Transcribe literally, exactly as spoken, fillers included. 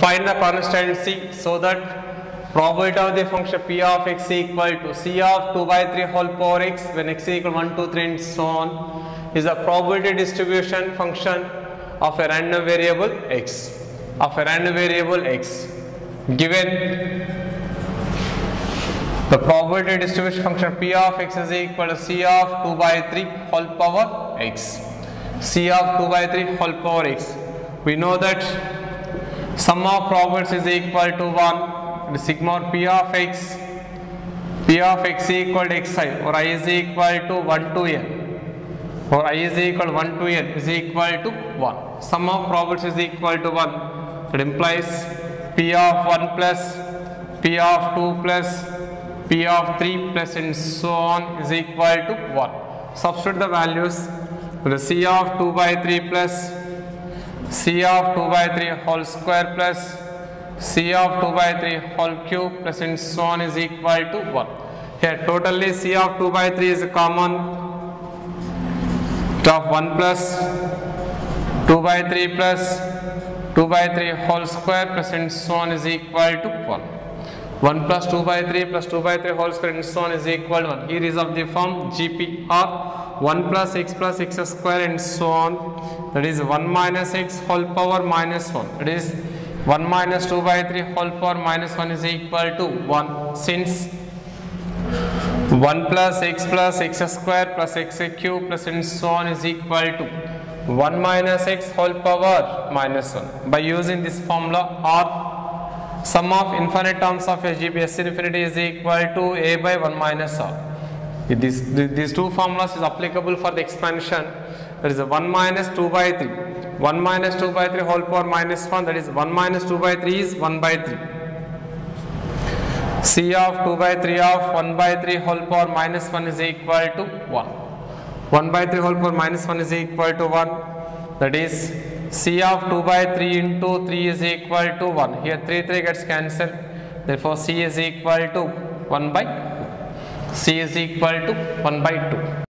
find the constancy so that probability of the function p of x equal to c of two by three whole power x when x equal one, two, three and so on is the probability distribution function of a random variable x, of a random variable x. Given the probability distribution function p of x is equal to c of two by three whole power x, c of two by three whole power x. We know that sum of probabilities is equal to one, the sigma p of x, p of x equal to xi or I is equal to one to n, or I is equal to one to n is equal to one. Sum of probabilities is equal to one. That implies p of one plus p of two plus p of three plus and so on is equal to one. Substitute the values. The c of two by three plus c of two by three whole square plus c of two by three whole cube plus and so on is equal to one. Here totally c of two by three is common, of one plus two by three plus two by three whole square plus and so on is equal to one. one plus two by three plus two by three whole square and so on is equal to one. Here is of the form G P or one plus x plus x square and so on, that is one minus x whole power minus one, that is one minus two by three whole power minus one is equal to one, since one plus x plus x square plus x cube plus and so on is equal to one minus x whole power minus one. By using this formula, or sum of infinite terms of a G P S infinity is equal to a by one minus r. This, these two formulas is applicable for the expansion. There is a one minus two by three. one minus two by three whole power minus one, that is one minus two by three is one by three. C of two by three of one by three whole power minus one is equal to one. one by three whole power minus one is equal to one. That is C of two by three into three is equal to one. Here three, three gets cancelled. Therefore, C is equal to one by two. C is equal to one by two.